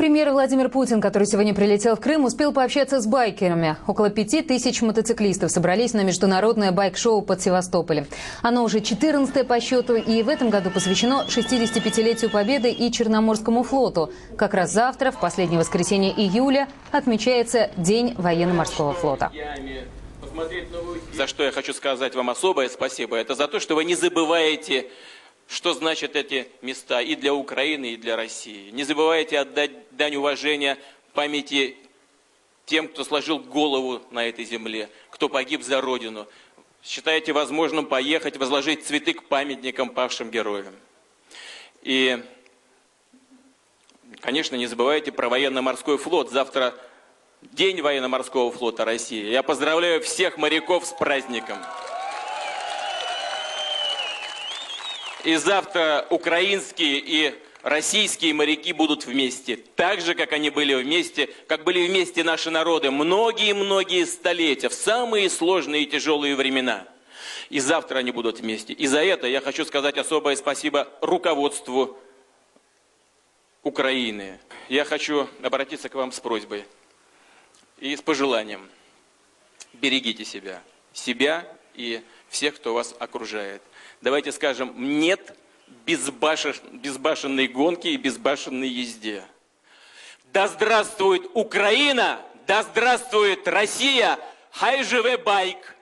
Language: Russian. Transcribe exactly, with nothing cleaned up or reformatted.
Премьер Владимир Путин, который сегодня прилетел в Крым, успел пообщаться с байкерами. Около пяти тысяч мотоциклистов собрались на международное байк-шоу под Севастополем. Оно уже четырнадцатое по счету и в этом году посвящено шестидесятипятилетию Победы и Черноморскому флоту. Как раз завтра, в последнее воскресенье июля, отмечается День военно-морского флота. За что я хочу сказать вам особое спасибо, это за то, что вы не забываете, что значат эти места и для Украины, и для России. Не забывайте отдать дань уважения памяти тем, кто сложил голову на этой земле, кто погиб за Родину. Считаете возможным поехать, возложить цветы к памятникам павшим героям. И, конечно, не забывайте про военно-морской флот. Завтра День военно-морского флота России. Я поздравляю всех моряков с праздником. И завтра украинские и российские моряки будут вместе. Так же, как они были вместе, как были вместе наши народы многие-многие столетия, в самые сложные и тяжелые времена. И завтра они будут вместе. И за это я хочу сказать особое спасибо руководству Украины. Я хочу обратиться к вам с просьбой и с пожеланием. Берегите себя. Себя и всех, кто вас окружает. Давайте скажем «нет» безбашенной гонке и безбашенной езде. Да здравствует Украина! Да здравствует Россия! Хай живе байк!